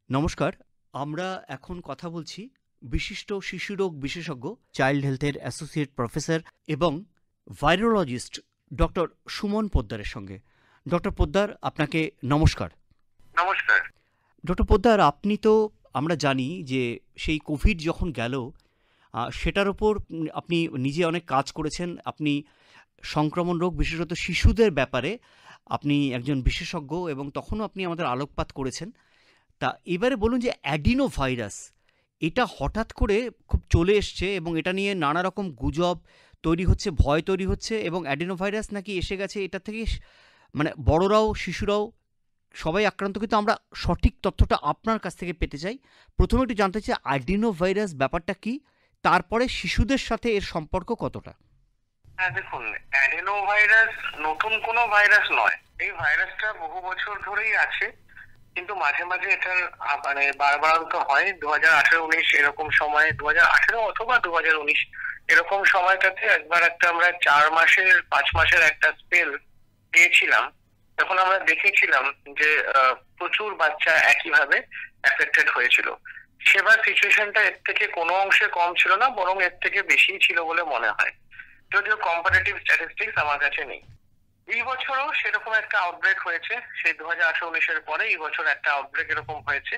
নমস্কার। আমরা এখন কথা বলছি বিশিষ্ট শিশুরোগ বিশেষজ্ঞ, চাইল্ড হেলথের অ্যাসোসিয়েট প্রফেসর এবং ভাইরোলজিস্ট ডক্টর সুমন পোদ্দারের সঙ্গে। ডক্টর পোদ্দার, আপনাকে নমস্কার। নমস্কার। ডক্টর পোদ্দার, আপনি তো, আমরা জানি যে সেই কোভিড যখন গেল, সেটার ওপর আপনি নিজে অনেক কাজ করেছেন। আপনি সংক্রমণ রোগ, বিশেষত শিশুদের ব্যাপারে আপনি একজন বিশেষজ্ঞ এবং তখনও আপনি আমাদের আলোকপাত করেছেন। তা এবারে বলুন যে অ্যাডিনো ভাইরাস, এটা হঠাৎ করে খুব চলে এসছে এবং এটা নিয়ে নানা রকম গুজব তৈরি হচ্ছে, ভয় তৈরি হচ্ছে, এবং অ্যাডিনো ভাইরাস নাকি এসে গেছে, এটা থেকে মানে বড়রাও শিশুরাও সবাই আক্রান্ত। কিন্তু আমরা সঠিক তথ্যটা আপনার কাছ থেকে পেতে চাই। প্রথমে একটু জানতে চাই অ্যাডিনো ভাইরাস ব্যাপারটা কি, তারপরে শিশুদের সাথে এর সম্পর্ক কতটা। হ্যাঁ, দেখুন, অ্যাডেনো ভাইরাস নতুন কোনো ভাইরাস নয়। এই ভাইরাসটা বহু বছর ধরেই আছে, কিন্তু মাঝে মাঝে এটার মানে বারবারান্ত হয়। 2018-19 এরকম সময়, 2018 অথবা 2019 এরকম সময়টাতে একবার আমরা 5 মাসের একটা স্পেল পেয়েছিলাম। তখন আমরা দেখেছিলাম যে প্রচুর বাচ্চা একইভাবে এফেক্টেড হয়েছিল। সেবার সিচুয়েশনটা এর থেকে কোনো অংশে কম ছিল না, বরং এর থেকে বেশি ছিল বলে মনে হয়, যদিও কম্পারেটিভ স্ট্যাটিস্টিক্স আমার কাছে নেই। এই বছরও সেরকম একটা আউটব্রেক হয়েছে। সেই 2018-19 পরে এই বছর একটা আউটব্রেক এরকম হয়েছে।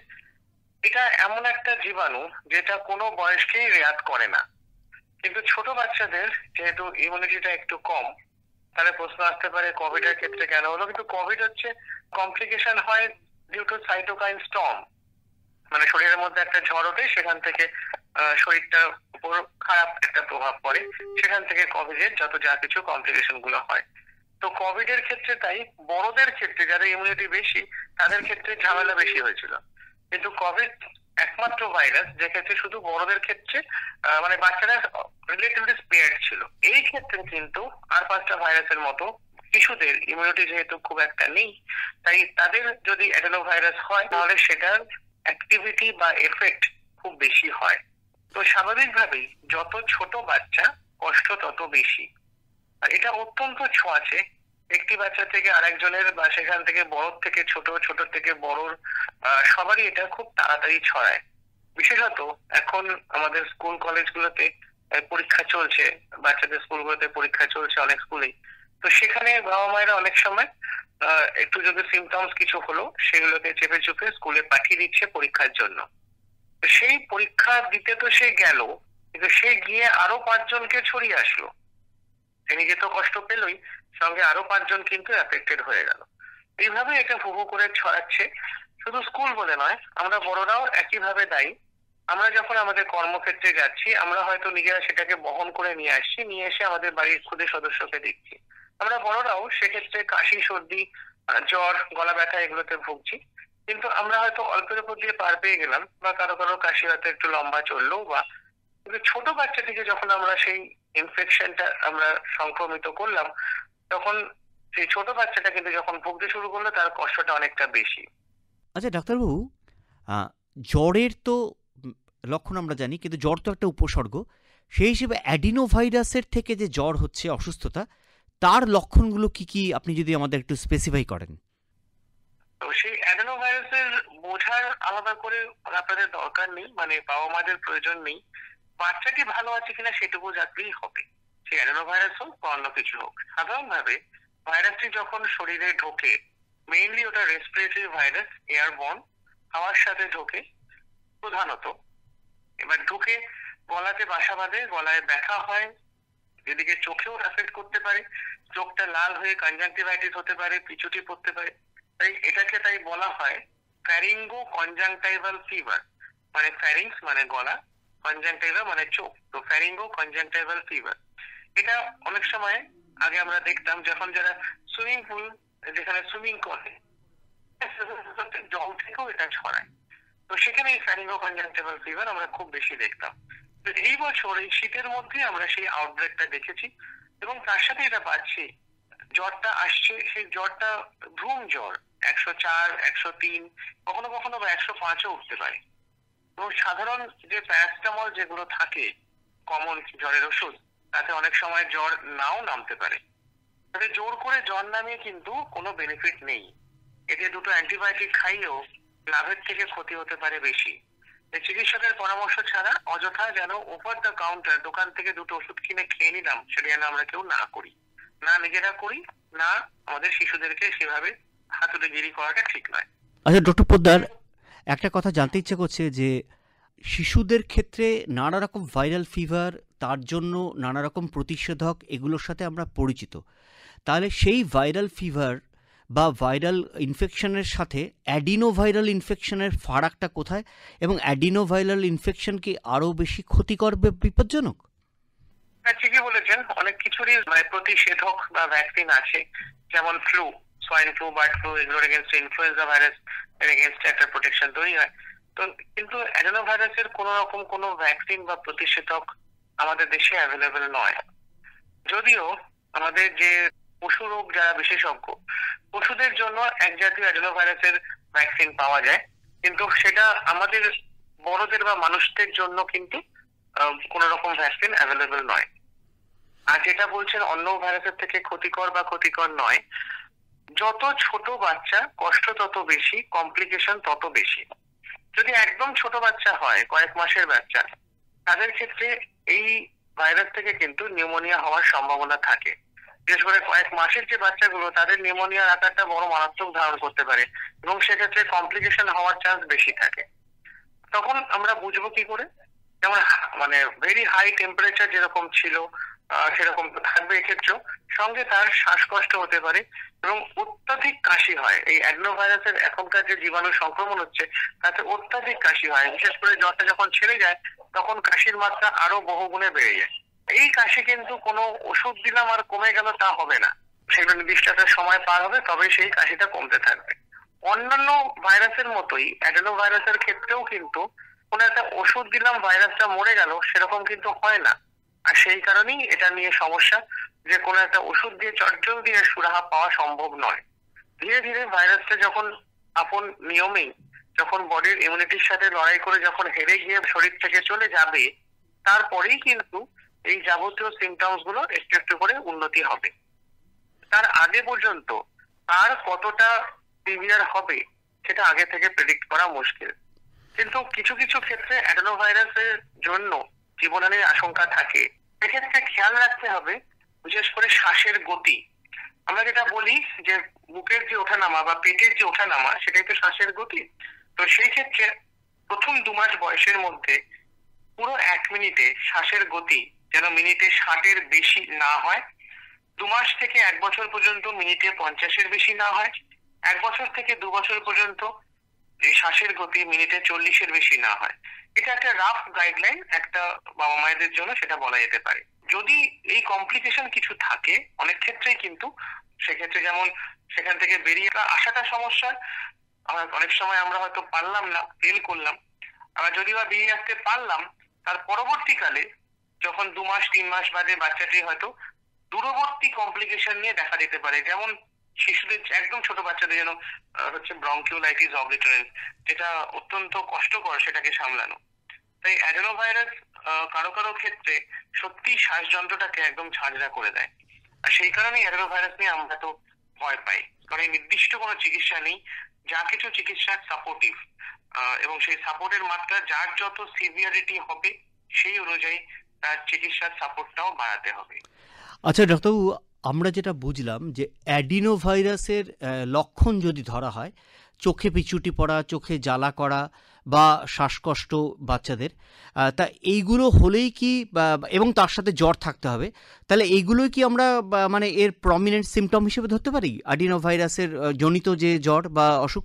এটা এমন একটা জীবাণু যেটা কোনো বয়সকেই রেয়াত করে না, কিন্তু ছোট বাচ্চাদের যেহেতু ইমিউনিটিটা একটু কম, তাহলে প্রশ্ন আসতে পারে কোভিড এর ক্ষেত্রে কেন হলো। কিন্তু কোভিড হচ্ছে কমপ্লিকেশন হয় ডিউ টু সাইটোকাইন স্টর্ম, মানে শরীরের মধ্যে একটা ঝড় ওঠে, সেখান থেকে শরীরটার উপর খারাপ একটা প্রভাব পড়ে, সেখান থেকে কোভিডের যত যা কিছু কমপ্লিকেশন গুলো হয়। তো কোভিড এর ক্ষেত্রে তাই বড়দের ক্ষেত্রে যাদের ইমিউনিটি বেশি তাদের ক্ষেত্রে ঝামেলা বেশি হয়েছিল। কিন্তু কোভিড একমাত্র ভাইরাস যে ক্ষেত্রে শুধু বড়দের ক্ষেত্রে মানে বাচ্চারা রিলেটিভলি স্পেয়ার্ড ছিল। এই ক্ষেত্রে কিন্তু আর 5টা ভাইরাসের মতো শিশুদের ইমিউনিটি যেহেতু খুব একটা নেই, তাই তাদের যদি অ্যাডেনো ভাইরাস হয় তাহলে সেটার অ্যাক্টিভিটি বা এফেক্ট খুব বেশি হয়। তো স্বাভাবিকভাবেই যত ছোট বাচ্চা কষ্ট তত বেশি। এটা অত্যন্ত ছোঁয়াচে, একটি বাচ্চা থেকে আরেকজনের বা সেখান থেকে বড় থেকে ছোট, ছোট থেকে বড়র সবারই এটা খুব তাড়াতাড়ি ছড়ায়। বিশেষত এখন আমাদের স্কুল কলেজগুলোতে পরীক্ষা চলছে, বাচ্চাদের স্কুলগুলোতে পরীক্ষা চলছে অনেক স্কুলেই। তো সেখানে বাবা মায়েরা অনেক সময় একটু যদি সিমটমস কিছু হলো সেগুলোকে চেপে চুপে স্কুলে পাঠিয়ে দিচ্ছে পরীক্ষার জন্য। সেই পরীক্ষা দিতে তো সে গেল, কিন্তু সে গিয়ে আরো 5জনকে ছড়িয়ে আসলো। সে নিজে তো কষ্ট পেলই, সঙ্গে আরো 5জন কিন্তু এফেক্টেড হয়ে গেল। এইভাবে এটা হু হু করে ছড়াচ্ছে। শুধু স্কুল বলে নয়, আমরা বড়রাও একইভাবে দায়ী। আমরা যখন আমাদের কর্মক্ষেত্রে যাচ্ছি, আমরা হয়তো নিজেরা সেটাকে বহন করে নিয়ে আসছি, নিয়ে এসে আমাদের বাড়ির ক্ষুদে সদস্যকে দিচ্ছি। আমরা বড়রাও সেক্ষেত্রে কাশি, সর্দি, জ্বর, গলা ব্যথা এগুলোতে ভুগছি। কিন্তু আমরা হয়তো অল্পের উপর দিয়ে পার পেয়ে গেলাম, বা কারো কারো কাশি হয়তো একটু লম্বা চললো, বা কিন্তু ছোট বাচ্চা থেকে যখন আমরা সেই ইনফেকশনটা আমরা সংক্রমিত করলাম, তখন সেই ছোট বাচ্চাটা কিন্তু যখন ভুগতে শুরু করলো তার কষ্টটা অনেকটা বেশি। আচ্ছা ডাক্তারবাবু, জ্বরের তো লক্ষণ আমরা জানি, কিন্তু জ্বর তো একটা উপসর্গ। সেই হিসেবে অ্যাডিনো ভাইরাসের থেকে যে জ্বর হচ্ছে, অসুস্থতা, তার লক্ষণগুলো কি কি আপনি যদি আমাদের একটু স্পেসিফাই করেন। তো সেই অ্যাডেনো ভাইরাসের বোঝার আলাদা করে আপনাদের দরকার নেই, মানে বাবা মাদের প্রয়োজন নেই। বাচ্চাটি ভালো আছে কিনা সেটুকু জানলেই হবে, সেই অ্যাডেনো ভাইরাস হোক বা অন্য কিছু হোক। সাধারণভাবে ভাইরাসটি যখন শরীরে ঢোকে, মেইনলি ওটা রেসপিরেটরি ভাইরাস, এয়ারবর্ন, হাওয়ার সাথে ঢোকে প্রধানত। এবার ঢুকে গলাতে বাসা বাঁধে, গলায় ব্যথা হয়, এদিকে চোখেও এফেক্ট করতে পারে, চোখটা লাল হয়ে কনজাংটিভাইটিস হতে পারে, পিছুটি পড়তে পারে। তাই এটাকে তাই বলা হয় ফ্যারিঙ্গো কনজাংটাইভাল ফিভার, মানে ফ্যারিংস মানে গলা, কনজাংটাইভা মানে চোখ, তো ফ্যারিঙ্গো কনজাংটাইভাল ফিভার। এটা অনেক সময় আগে আমরা দেখতাম যখন যারা সুইমিং পুল, যেখানে সুইমিং করে, জল থেকেও এটা ছড়ায়। তো সেখানে এই ফ্যারিঙ্গো কনজাংটাইভাল ফিভার আমরা খুব বেশি দেখতাম। তো এই বছর এই শীতের মধ্যে আমরা সেই আউটব্রেকটা দেখেছি, এবং তার সাথে এটা পাচ্ছি জ্বরটা আসছে, সেই জ্বরটা ধুম জ্বর, 104, 103, কখনো কখনো বা 105ও উঠতে পারে। এবং সাধারণ যে প্যারাসিটামল যেগুলো থাকে কমন জ্বরের ওষুধ, তাতে অনেক সময় জ্বর নাও নামতে পারে। তবে জোর করে জ্বর নামিয়ে কিন্তু কোনো বেনিফিট নেই। এতে দুটো অ্যান্টিবায়োটিক খাইলেও লাভের থেকে ক্ষতি হতে পারে বেশি। চিকিৎসকের পরামর্শ ছাড়া অযথা যেন ওভার দ্য কাউন্টার দোকান থেকে দুটো ওষুধ কিনে খেয়ে নিলাম, সেটা যেন আমরা কেউ না করি, না নিজেরা করি, না আমাদের শিশুদেরকে সেভাবে হাতুড়িগিরি করাটা ঠিক নয়। আচ্ছা ডক্টর পোদ্দার, একটা কথা জানতে ইচ্ছে করছে যে শিশুদের ক্ষেত্রে নানা রকম ভাইরাল ফিভার, তার জন্য নানা রকম প্রতিষেধক, এগুলোর সাথে আমরা পরিচিত। তাহলে সেই ভাইরাল ফিভার বা ভাইরাল ইনফেকশনের সাথে অ্যাডিনোভাইরাল ইনফেকশনের ফারাকটা কোথায়, এবং অ্যাডিনোভাইরাল ইনফেকশন কি আরও বেশি ক্ষতিকর বা বিপজ্জনক? হ্যাঁ, ঠিকই বলেছেন। অনেক কিছুরই প্রতিষেধক বা ভ্যাকসিন আছে, যেমন flu, swine flu, bird flu, এগুলোর এগেনস্ট ইনফ্লুয়েঞ্জা ভাইরাস এর এগেনস্ট একটা প্রোটেকশন তৈরি হয়। তো কিন্তু অ্যাডেনো ভাইরাসের কোন রকম কোনো ভ্যাকসিন বা প্রতিষেধক আমাদের দেশে অ্যাভেলেবেল নয়। যদিও আমাদের যে পশু রোগ যারা বিশেষজ্ঞ, পশুদের জন্য এক জাতীয় অ্যাডেনো ভাইরাসের ভ্যাকসিন পাওয়া যায়, কিন্তু সেটা আমাদের বড়দের বা মানুষদের জন্য কিন্তু কোন রকম ভ্যাকসিন অ্যাভেলেবেল নয়। আর যেটা বলছেন অন্য ভাইরাসের থেকে ক্ষতিকর বা ক্ষতিকর নয়, যত ছোট বাচ্চা কষ্ট তত বেশি, কমপ্লিকেশন তত বেশি। যদি একদম ছোট বাচ্চা হয়, কয়েক মাসের বাচ্চা, তাদের ক্ষেত্রে এই ভাইরাস থেকে কিন্তু নিউমোনিয়া হওয়ার সম্ভাবনা থাকে। বিশেষ করে কয়েক মাসের যে বাচ্চাগুলো, তাদের নিউমোনিয়ার আকারটা বড় মারাত্মক ধারণ করতে পারে এবং সেক্ষেত্রে কমপ্লিকেশন হওয়ার চান্স বেশি থাকে। তখন আমরা বুঝবো কি করে? যেমন ভেরি হাই টেম্পারেচার যেরকম ছিল সেরকম তো থাকবে এক্ষেত্রেও, সঙ্গে তার শ্বাসকষ্ট হতে পারে এবং অত্যাধিক কাশি হয়। এই অ্যাডেনো ভাইরাসের এখনকার যে জীবাণু সংক্রমণ হচ্ছে, তাতে অত্যাধিক কাশি হয়। বিশেষ করে জ্বরটা যখন ছেড়ে যায়, তখন কাশির মাত্রা আরো বহুগুণে বেড়ে যায়। এই কাশি কিন্তু কোনো ওষুধ দিলাম আর কমে গেল তা হবে না, সেগুলো নির্দিষ্ট একটা সময় পার হবে, তবে সেই কাশিটা কমতে থাকবে। অন্যান্য ভাইরাসের মতোই অ্যাডেনো ভাইরাসের ক্ষেত্রেও কিন্তু কোনো একটা ওষুধ দিলাম ভাইরাসটা মরে গেল সেরকম কিন্তু হয় না। আর সেই কারণেই এটা নিয়ে সমস্যা, যে কোনো একটা ওষুধ দিয়ে চটজল দিয়ে সুরাহা পাওয়া সম্ভব নয়। ধীরে ধীরে ভাইরাসটা যখন আপন নিয়মেই, যখন বডির ইমিউনিটির সাথে লড়াই করে যখন হেরে গিয়ে শরীর থেকে চলে যাবে, তারপরেই কিন্তু এই যাবতীয় সিমটমস গুলো একটু একটু করে উন্নতি হবে। তার আগে পর্যন্ত আর কতটা সিভিয়ার হবে সেটা আগে থেকে প্রেডিক্ট করা মুশকিল। কিন্তু কিছু কিছু ক্ষেত্রে অ্যাডেনো ভাইরাসের জন্য জীবনহানির আশঙ্কা থাকে। সেক্ষেত্রে খেয়াল রাখতে হবে বিশেষ করে শ্বাসের গতি। আমরা যেটা বলি যে বুকের যে ওঠানামা বা পেটের যে ওঠানামা, সেটাই তো শ্বাসের গতি। তো সেই ক্ষেত্রে প্রথম 2 মাস বয়সের মধ্যে পুরো 1 মিনিটে শ্বাসের গতি যেন মিনিটে 60-এর বেশি না হয়। 2 মাস থেকে 1 বছর পর্যন্ত মিনিটে 50-এর বেশি না হয়। 1 বছর থেকে 2 বছর পর্যন্ত এই শ্বাসের গতি মিনিটে 40-এর বেশি না হয়। এটা একটা রাফ গাইডলাইন একটা বাবা মায়েদের জন্য, সেটা বলা যেতে পারে। যদি এই কমপ্লিকেশন কিছু থাকে, অনেক ক্ষেত্রেই কিন্তু সেক্ষেত্রে যেমন সেখান থেকে বেরিয়ে আসাটা সমস্যা। অনেক সময় আমরা হয়তো পারলাম না, ফেল করলাম। আবার যদি বা বেরিয়ে আসতে পারলাম, তার পরবর্তীকালে যখন 2 মাস 3 মাস বাদে বাচ্চাটি হয়তো দূরবর্তী কমপ্লিকেশন নিয়ে দেখা দিতে পারে। যেমন শিশুদের, একদম ছোট বাচ্চাদের যেন হচ্ছে ব্রঙ্কিওলাইটিস অবলিটারেন্স, যেটা অত্যন্ত কষ্টকর সেটাকে সামলানো। তাই অ্যাডেনো ভাইরাস কারো কারো ক্ষেত্রে সত্যি শ্বাসযন্ত্রটাকে একদম ঝাঁঝরা করে দেয়। আর সেই কারণেই অ্যাডেনো ভাইরাস নিয়ে আমরা তো ভয় পাই, কারণ নির্দিষ্ট কোনো চিকিৎসা নেই। যা কিছু চিকিৎসা সাপোর্টিভ, এবং সেই সাপোর্টের মাত্রা যার যত সিভিয়ারিটি হবে সেই অনুযায়ী তার চিকিৎসার সাপোর্টটাও বাড়াতে হবে। আচ্ছা ডাক্তারবাবু, আমরা যেটা বুঝলাম যে অ্যাডিনো ভাইরাসের লক্ষণ যদি ধরা হয়, চোখে পিছুটি পড়া, চোখে জ্বালা করা বা শ্বাসকষ্ট বাচ্চাদের, তা এইগুলো হলেই কি এবং তার সাথে জ্বর থাকতে হবে, তাহলে এইগুলোই কি আমরা মানে এর প্রমিনেন্ট সিমটম হিসেবে ধরতে পারি অ্যাডিনো ভাইরাসের জনিত যে জ্বর বা অসুখ?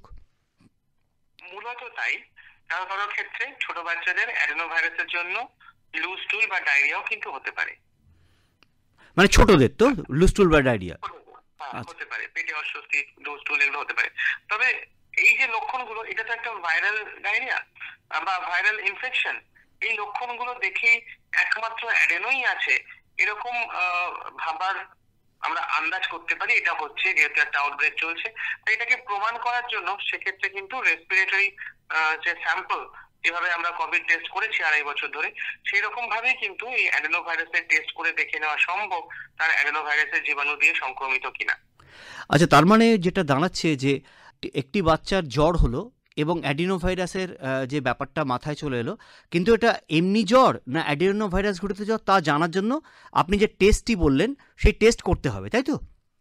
মূলত তাই। কারো কারো ক্ষেত্রে ছোট বাচ্চাদের অ্যাডেনো ভাইরাসের জন্য লুজ স্টুল বা ডায়রিয়াও কিন্তু হতে পারে। মানে ছোটদের তো লুজ স্টুল বা ডায়রিয়া হতে পারে, পেটে অস্বস্তি, লুজ স্টুল, এগুলো হতে পারে। তবে এই যে লক্ষণগুলো, এটা তো একটা ভাইরাল ডায়রিয়া বা ভাইরাল ইনফেকশন। এই লক্ষণগুলো দেখে একমাত্র অ্যাডেনোই আছে এরকম ভাবার আমরা আন্দাজ করতে পারি এটা হচ্ছে, যেহেতু একটা আউটব্রেক চলছে। তাই এটাকে প্রমাণ করার জন্য সেক্ষেত্রে কিন্তু রেসপিরেটরি যে স্যাম্পল, যেভাবে আমরা কোভিড টেস্ট করেছি 2.5 বছর ধরে, সেই রকম ভাবেই কিন্তু এই অ্যাডেনো ভাইরাসের টেস্ট করে দেখে নেওয়া সম্ভব তার অ্যাডেনো ভাইরাসের জীবাণু দিয়ে সংক্রমিত কিনা। আচ্ছা, তার মানে যেটা দাঁড়াচ্ছে যে একটি বাচ্চার জ্বর হলো, এবং অ্যাডিনোভাইরাসের যে ব্যাপারটা মাথায় চলে এলো, কিন্তু এটা এমনি জ্বর না অ্যাডিনোভাইরাস ঘটিত জ্বর তা জানার জন্য আপনি যে টেস্টটি বললেন সেই টেস্ট করতে হবে, তাই তো?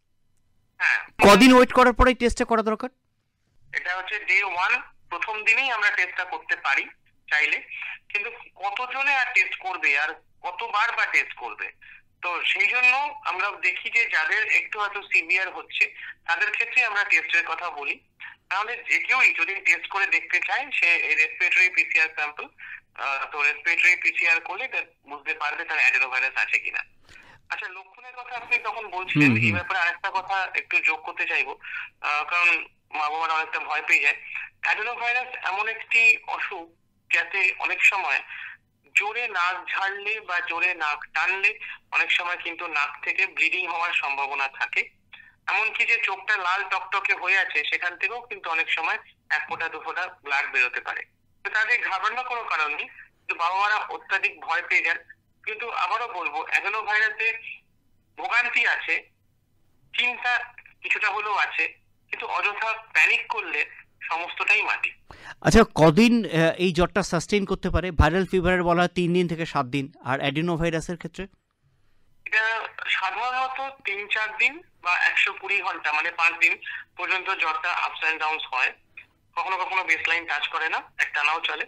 হ্যাঁ, কদিন ওয়েট করার পরে এই টেস্টটা করা দরকার? এটা হচ্ছে ডে 1, প্রথম দিনেই আমরা টেস্টটা করতে পারি চাইলে, কিন্তু কতজনে আর টেস্ট করবে আর কতবার বা টেস্ট করবে? তো সেই জন্য আমরা দেখি যে যাদের একটু হয়তো সিভিয়ার হচ্ছে তাদের ক্ষেত্রে আমরা টেস্টের কথা বলি। তাহলে যে কেউই যদি টেস্ট করে দেখতে চায় সে রেসপিরেটরি পিসিআর স্যাম্পল, তো রেসপিরেটরি পিসিআর করলে বুঝতে পারবে তার অ্যাডেনোভাইরাস আছে কিনা। আচ্ছা, লক্ষণের কথা আপনি তখন বলছিলেন, এই ব্যাপারে আরেকটা কথা একটু যোগ করতে চাইবো, কারণ মা বাবারা অনেকটা ভয় পেয়ে যায়। অ্যাডেনোভাইরাস এমন একটি অসুখ যাতে অনেক সময় জোরে নাক ঝাড়লে বা জোরে নাক টানলে অনেক সময় কিন্তু নাক থেকে ব্লিডিং হওয়ার সম্ভাবনা থাকে। এমনকি যে চোখটা লাল টকটকে হয়ে আছে সেখান থেকেও কিন্তু অনেক সময় 1 ফোঁটা 2 ফোঁটা ব্লাড বেরোতে পারে। তো তাদের ঘাবড়ানোর কোনো কারণ নেই, কিন্তু বাবা মারা অত্যাধিক ভয় পেয়ে যান। কিন্তু আবারও বলবো, অ্যাডেনোভাইরাসে ভোগান্তি আছে, চিন্তা কিছুটা হলেও আছে, কিন্তু অযথা প্যানিক করলে সমস্তটাই মাটি। আচ্ছা, কদিন এই জ্বরটা সাস্টেইন করতে পারে? ভাইরাল ফিভারের বলা হয় 3 দিন থেকে 7 দিন, আর অ্যাডিনোভাইরাসের ক্ষেত্রে এটা সাধারণত 3-4 দিন বা 120 ঘন্টা মানে 5 দিন পর্যন্ত জ্বরটা আপস অ্যান্ড ডাউনস হয়। কখনো কখনো বেসলাইন টাচ করে না, একটানাও চলে।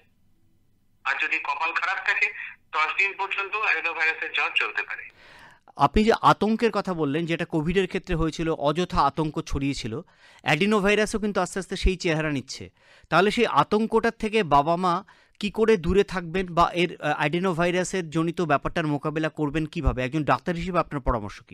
আর যদি কপাল খারাপ থাকে 10 দিন পর্যন্ত অ্যাডেনোভাইরাসের জ্বর চলতে পারে। আপনি যে আতঙ্কের কথা বললেন, যেটা কোভিডের ক্ষেত্রে হয়েছিল, অযথা আতঙ্ক ছড়িয়েছিল, অ্যাডিনোভাইরাসও কিন্তু আস্তে আস্তে সেই চেহারা নিচ্ছে। তাহলে সেই আতঙ্কটার থেকে বাবা মা কি করে দূরে থাকবেন, বা এর অ্যাডিনোভাইরাসের জনিত ব্যাপারটার মোকাবেলা করবেন কিভাবে? একজন ডাক্তার হিসেবে আপনার পরামর্শ কি?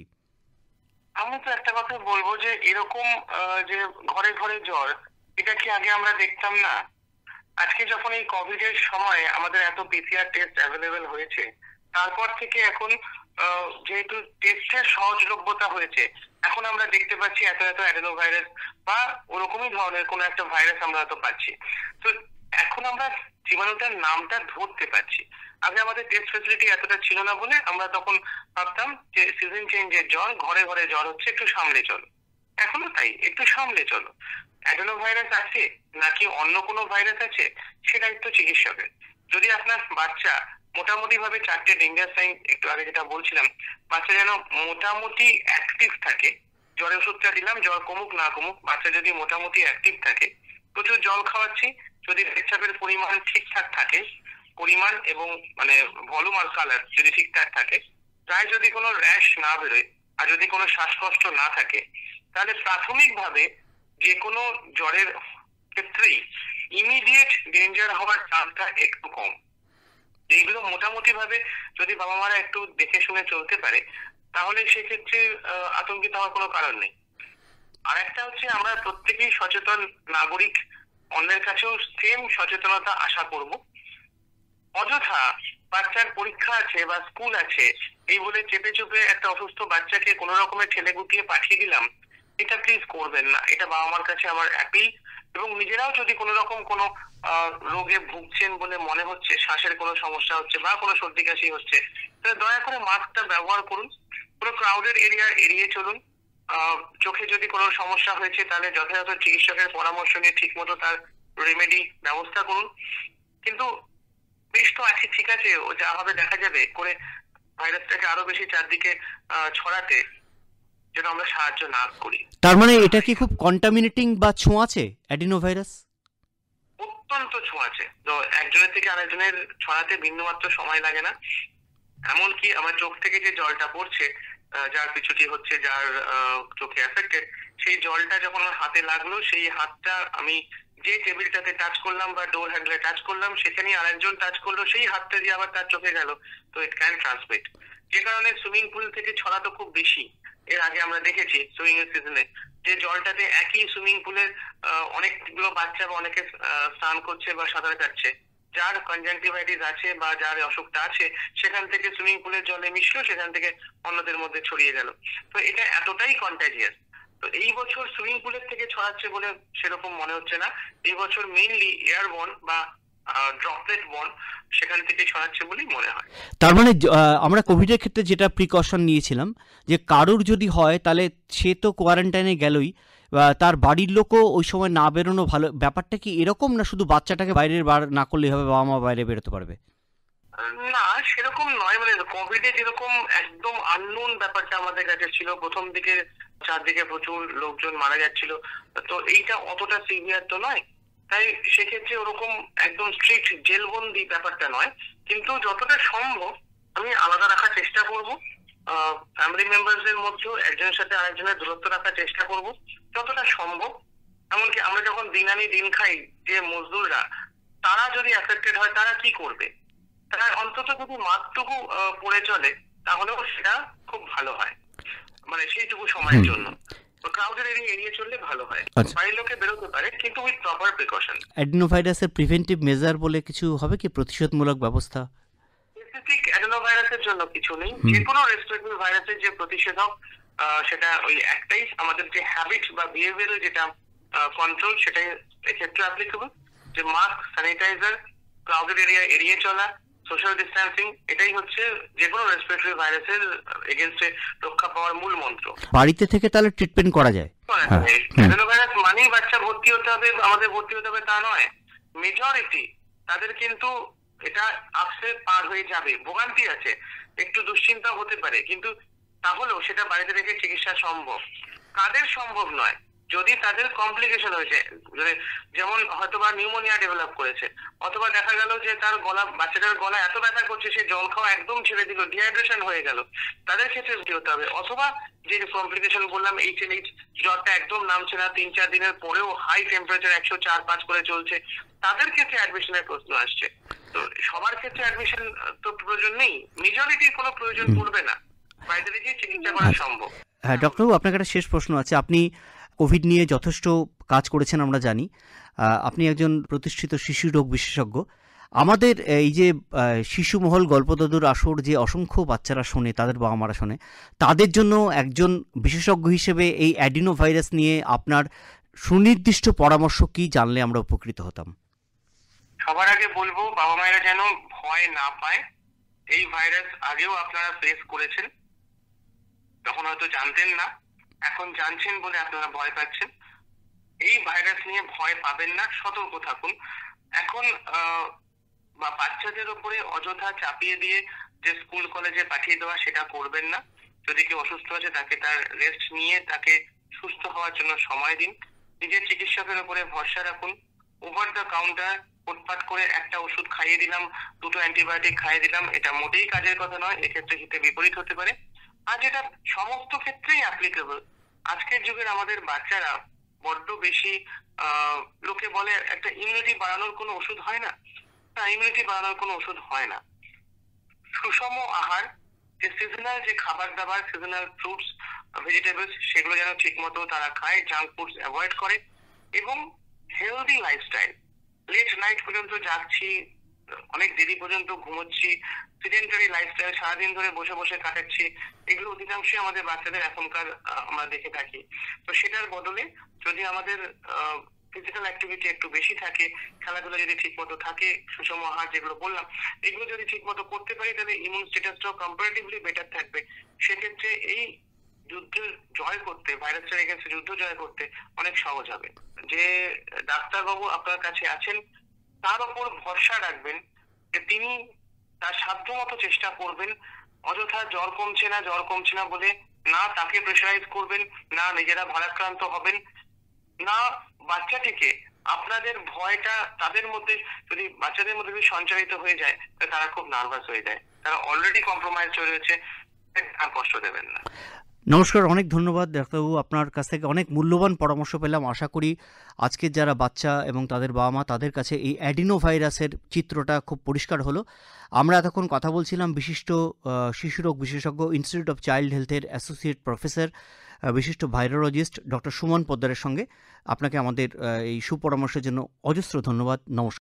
আমি তো একটা কথা বলবো যে এরকম যে ঘরে ঘরে জ্বর, এটা কি আগে আমরা দেখতাম না? আজকে যখন এই কোভিড এর সময় আমাদের এত পিসিআর টেস্ট অ্যাভেলেবেল হয়েছে, তারপর থেকে এখন যেহেতু টেস্টের সহজলভ্যতা হয়েছে, এখন আমরা দেখতে পাচ্ছি এত এত অ্যাডেনোভাইরাস বা ওরকমই ধরনের কোনো একটা ভাইরাস আমরা হয়তো পাচ্ছি। তো এখন আমরা জীবাণুটার নামটা ধরতে পারছি। আগে আমাদের টেস্ট ফেসিলিটি এতটা ছিল না বলে আমরা তখন ভাবতাম যে সিজন চেঞ্জের জ্বর, ঘরে ঘরে জ্বর হচ্ছে, একটু সামলে চলো। এখনো তাই, একটু সামলে চলো। অ্যাডেনোভাইরাস আছে নাকি অন্য কোনো ভাইরাস আছে সে দায়িত্ব চিকিৎসকের। যদি আপনার বাচ্চা মোটামুটি ভাবে 4টে ডেঞ্জার সাইন, একটু আগে যেটা বলছিলাম, বাচ্চা যেন মোটামুটি অ্যাক্টিভ থাকে, জ্বরের ওষুধটা দিলাম, জ্বর কমুক না কমুক, বাচ্চা যদি মোটামুটি অ্যাক্টিভ থাকে, প্রচুর জল খাওয়াচ্ছি, যদি পেচ্ছাপের পরিমাণ ঠিকঠাক থাকে, পরিমাণ এবং মানে ভলিউম আর কালার যদি ঠিকঠাক থাকে, গায়ে যদি কোনো র্যাশ না বেরোয়, আর যদি কোনো শ্বাসকষ্ট না থাকে, তাহলে প্রাথমিকভাবে যে কোনো জ্বরের ক্ষেত্রেই ইমিডিয়েট ডেঞ্জার হওয়ার চান্সটা একটু কম। এইগুলো মোটামুটি ভাবে যদি বাবা মারা একটু দেখে শুনে চলতে পারে, তাহলে সেক্ষেত্রে আতঙ্কিত হওয়ার কোনো কারণ নেই। আর একটা হচ্ছে, আমরা প্রত্যেকেই সচেতন নাগরিক, অন্যের কাছেও সেম সচেতনতা আশা করব। অযথা বাচ্চার পরীক্ষা আছে বা স্কুল আছে এই বলে চেপে চুপে একটা অসুস্থ বাচ্চাকে কোনো রকমের ঠেলে গুটিয়ে পাঠিয়ে দিলাম, এটা প্লিজ করবেন না। এটা বাবা মার কাছে আমার অ্যাপিল। এবং নিজেরাও যদি কোনো রকম কোনো রোগে ভুগছেন বলে মনে হচ্ছে, শ্বাসের কোনো সমস্যা হচ্ছে বা কোনো সর্দি কাশি হচ্ছে, তাহলে দয়া করে মাস্কটা ব্যবহার করুন। কোনো ক্রাউডেড এরিয়া এড়িয়ে চলুন। চোখে যদি কোনো সমস্যা হয়েছে তাহলে যথাযথ চিকিৎসকের পরামর্শ নিয়ে ঠিক মতো তার রেমেডি ব্যবস্থা করুন। কিন্তু বেশ তো আছে, ঠিক আছে, ও যা হবে দেখা যাবে করে ভাইরাসটাকে আরো বেশি চারদিকে ছড়াতে যেন আমরা সাহায্য না করি। তার মানে এটা কি খুব কন্টামিনেটিং বা ছোঁয়াচে অ্যাডিনোভাইরাস? অত্যন্ত ছোঁয়াচে। তো একজনের থেকে আরেকজনের ছড়াতে বিন্দুমাত্র সময় লাগে না। এমনকি আমার চোখ থেকে যে জলটা পড়ছে, যার পিছুটি হচ্ছে, যার চোখে এফেক্টেড, সেই জলটা যখন আমার হাতে লাগলো, সেই হাতটা আমি যে টেবিলটাতে টাচ করলাম বা ডোর হ্যান্ডেলে টাচ করলাম, সেখানে আরেকজন টাচ করলো, সেই হাতটা দিয়ে আবার তার চোখে গেল। তো ইট ক্যান ট্রান্সমিট। যে কারণে সুইমিং পুল থেকে ছড়া তো খুব বেশি। এর আগে আমরা দেখেছি সুইমিং এর সিজনে যে জলটাতে একই সুইমিং পুলের অনেকগুলো বাচ্চা বা অনেকে স্নান করছে বা সাঁতার কাটছে, যার কনজাংটিভাইটিস আছে বা যার অসুখটা আছে, সেখান থেকে সুইমিং পুলের জলে মিশলো, সেখান থেকে অন্যদের মধ্যে ছড়িয়ে গেল। তো এটা এতটাই কন্টাজিয়াস। তো এই বছর সুইমিং পুলের থেকে ছড়াচ্ছে বলে সেরকম মনে হচ্ছে না। এই বছর মেইনলি এয়ারবর্ন বা ড্রপলেট বর্ন, সেখান থেকে ছড়াচ্ছে বলেই মনে হয়। তার মানে আমরা কোভিডের ক্ষেত্রে যেটা প্রিকশন নিয়েছিলাম, যে কারুর যদি হয় তাহলে সে তো কোয়ারেন্টাইনে গেলই, তার বাড়ির লোকও ওই সময় না বেরোনো ভালো, ব্যাপারটা কি এরকম, না শুধু বাচ্চাটাকে বাইরে বার না করলেই হবে, বাবা মা বাইরে বেরোতে পারবে? না, সেরকম নয়। মানে কোভিডে যেরকম একদম আননোন ব্যাপারটা আমাদের কাছে ছিল, প্রথম দিকে চারদিকে প্রচুর লোকজন মারা যাচ্ছিল, তো এইটা অতটা সিভিয়ার তো নয়। তাই সেক্ষেত্রে ওরকম একদম স্ট্রিক্ট জেলবন্দি ব্যাপারটা নয়, কিন্তু যতটা সম্ভব আমি আলাদা রাখার চেষ্টা করব। ফ্যামিলি মেম্বারসদের মধ্যেও একজনের সাথে আরেকজনের দূরত্ব রাখার চেষ্টা করব যতটা সম্ভব। এমনকি আমরা যখন দিন আনি দিন খাই, যে মজদুররা তারা যদি অ্যাফেক্টেড হয় তারা কি করবে? তারা অন্তত যদি মাত্রটুকু পড়ে চলে তাহলেও সেটা খুব ভালো হয়, মানে সেইটুকু সময়ের জন্য। ক্রাউডের এরিয়া এড়িয়ে চললে ভালো হয়। বাইরের লোকে বেরোতে পারে, কিন্তু উইথ প্রপার প্রিকশন। অ্যাডিনোভাইরাসের প্রিভেন্টিভ মেজার বলে কিছু হবে কি, প্রতিশোধমূলক ব্যবস্থা? স্পেসিফিক অ্যাডেনোভাইরাসের জন্য কিছু নেই। যে কোনো রেসপিরেটরি ভাইরাসের যে প্রতিষেধক, সেটা ওই একটাই, আমাদের যে হ্যাবিট বা বিহেভিয়ারাল যেটা কন্ট্রোল, সেটাই এক্ষেত্রে অ্যাপ্লিকেবল। যে মাস্ক, স্যানিটাইজার, ক্রাউডেড এরিয়া এড়িয়ে চলা, সোশ্যাল ডিস্টেন্সিং, এটাই হচ্ছে যে কোনো রেসপিরেটরি ভাইরাসের এগেনস্টে রক্ষা পাওয়ার মূল মন্ত্র। বাড়িতে থেকে তাহলে ট্রিটমেন্ট করা যায়? অ্যাডেনোভাইরাস মানেই বাচ্চা ভর্তি হতে হবে, আমাদের ভর্তি হতে হবে তা নয়। মেজরিটি তাদের কিন্তু এটা আসলে পার হয়ে যাবে, ভোগান্তি আছে, একটু দুশ্চিন্তা হতে পারে, কিন্তু তাহলেও সেটা বাড়িতে রেখে চিকিৎসা সম্ভব। কাদের সম্ভব নয়? যদি তাদের কমপ্লিকেশন হয়েছে, যেমন হয়তোবা নিউমোনিয়া ডেভেলপ করেছে, অথবা দেখা গেল যে তার বাচ্চাটার গলা এত ব্যথা করছে সে জল খাওয়া একদম ছেড়ে দিল, ডিহাইড্রেশন হয়ে গেল, তাদের ক্ষেত্রে কি হতে হবে? অথবা যে কমপ্লিকেশন বললাম, HLH, জ্বরটা একদম নামছে না, 3-4 দিনের পরেও হাই টেম্পারেচার 104-105 করে চলছে, তাদের ক্ষেত্রে অ্যাডমিশনের প্রশ্ন আসছে। তো সবার ক্ষেত্রে অ্যাডমিশন তো প্রয়োজন নেই, মেজরিটির কোনো প্রয়োজন পড়বে না, বাইরে থেকে চিকিৎসা করা সম্ভব। হ্যাঁ ডক্টরবাবু, আপনার একটা শেষ প্রশ্ন আছে। আপনি কোভিড নিয়ে যথেষ্ট কাজ করেছেন আমরা জানি, আপনি একজন প্রতিষ্ঠিত শিশু রোগ বিশেষজ্ঞ। আমাদের এই যে শিশুমহল গল্পদাদুর আসর যে অসংখ্য বাচ্চারা শোনে, তাদের বাবা মারা শোনে, তাদের জন্য একজন বিশেষজ্ঞ হিসেবে এই অ্যাডিনোভাইরাস নিয়ে আপনার সুনির্দিষ্ট পরামর্শ কি, জানলে আমরা উপকৃত হতাম। সবার আগে বলবো, বাবা মায়েরা যেন ভয় না পায়। এই ভাইরাস আগেও আপনারা ফেস করেছেন, তখন হয়তো জানতেন না, এখন জানছেন বলে আপনারা ভয় পাচ্ছেন। এই ভাইরাস নিয়ে ভয় পাবেন না, সতর্ক থাকুন। এখন বাচ্চাদের উপরে অযথা চাপিয়ে দিয়ে যে স্কুল কলেজে পাঠিয়ে দেওয়া, সেটা করবেন না। যদি কেউ অসুস্থ আছে তাকে তার রেস্ট নিয়ে তাকে সুস্থ হওয়ার জন্য সময় দিন। নিজের চিকিৎসকের উপরে ভরসা রাখুন। ওভার দ্য কাউন্টার উৎপাত করে একটা ওষুধ খাইয়ে দিলাম, 2টো অ্যান্টিবায়োটিক খাইয়ে দিলাম, এটা মোটেই কাজের কথা নয়, এক্ষেত্রে হিতে বিপরীত হতে পারে। আর যেটা সমস্ত ক্ষেত্রেই অ্যাপ্লিকেবল, আজকের যুগের আমাদের বাচ্চারা বড্ড বেশি, লোকে বলে একটা ইমিউনিটি বাড়ানোর কোনো ওষুধ হয় না, ইমিউনিটি বাড়ানোর কোনো ওষুধ হয় না। সুষম আহার, যে সিজনাল যে খাবার দাবার, সিজনাল ফ্রুটস, ভেজিটেবলস, সেগুলো যেন ঠিক মতো তারা খায়, জাঙ্ক ফুডস অ্যাভয়েড করে, এবং হেলদি লাইফস্টাইল। লেট নাইট পর্যন্ত জাগছি, অনেক দেরি পর্যন্ত ঘুমোচ্ছি, সিডেন্টারি লাইফস্টাইল, সারাদিন ধরে বসে বসে কাটাচ্ছি, এগুলো অধিকাংশই আমাদের বাচ্চাদের এখনকার আমরা দেখে থাকি। তো সেটার বদলে যদি আমাদের ফিজিক্যাল অ্যাক্টিভিটি একটু বেশি থাকে, খেলাধুলা যদি ঠিক মতো থাকে, সুষম আহার যেগুলো বললাম, এগুলো যদি ঠিক মতো করতে পারি, তাহলে ইমিউন স্ট্যাটাসটাও কম্পারেটিভলি বেটার থাকবে। সেক্ষেত্রে এই যুদ্ধ জয় করতে, ভাইরাসের এগেন্সে যুদ্ধ জয় করতে অনেক সহজ হবে। যে ডাক্তারবাবু আপনার কাছে আছেন, তার উপর ভরসা রাখবেন যে তিনি তার সাধ্য মতো চেষ্টা করবেন। অযথা জ্বর কমছে না বলে না তাকে প্রেশারাইজ করবেন, না নিজেরা ভারাক্রান্ত হবেন, না বাচ্চাটিকে, আপনাদের ভয়টা তাদের মধ্যে যদি বাচ্চাদের মধ্যে যদি সঞ্চারিত হয়ে যায়, তারা খুব নার্ভাস হয়ে যায়, তারা অলরেডি কম্প্রোমাইজ রয়েছে, আর কষ্ট দেবেন না। নমস্কার, অনেক ধন্যবাদ ডাক্তারবাবু, আপনার কাছ থেকে অনেক মূল্যবান পরামর্শ পেলাম। আশা করি আজকের যারা বাচ্চা এবং তাদের বাবা মা, তাদের কাছে এই অ্যাডিনোভাইরাসের চিত্রটা খুব পরিষ্কার হলো। আমরা এতক্ষণ কথা বলছিলাম বিশিষ্ট শিশুরোগ বিশেষজ্ঞ, ইনস্টিটিউট অফ চাইল্ড হেলথের অ্যাসোসিয়েট প্রফেসর, বিশিষ্ট ভাইরোলজিস্ট ডক্টর সুমন পোদ্দারের সঙ্গে। আপনাকে আমাদের এই সুপরামর্শের জন্য অজস্র ধন্যবাদ। নমস্কার।